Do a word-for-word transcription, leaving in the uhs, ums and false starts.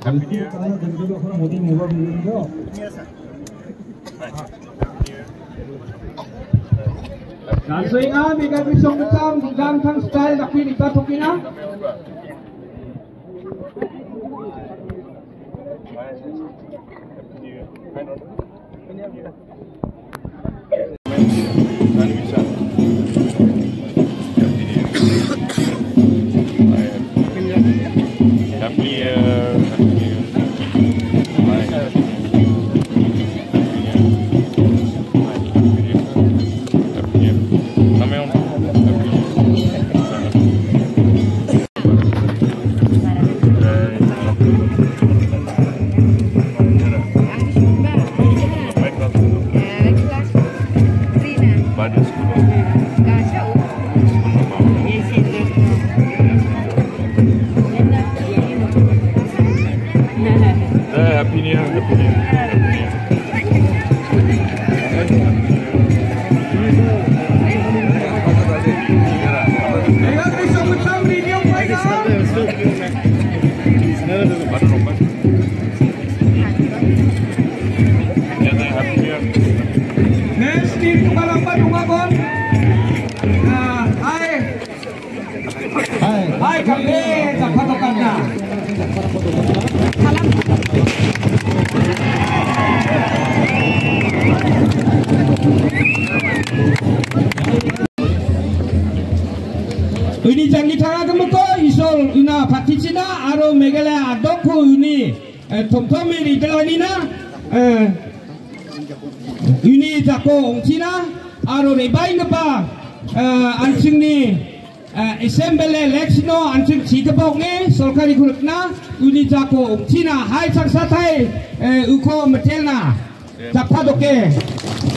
Langsung ah, mereka bisa bukan dalam tang style tapi kita tokina. Hai kami dapat tokannya. Ini jangan ditara kemuko isol ina paticina aro Meghalaya doku ini tom-tomi di telawina ini jako ongcina aro rebain apa anjing ni Assembly election anjing cikapok ni solkari kurukna ini jako ongcina hai saksatai uko metelna dapat oke.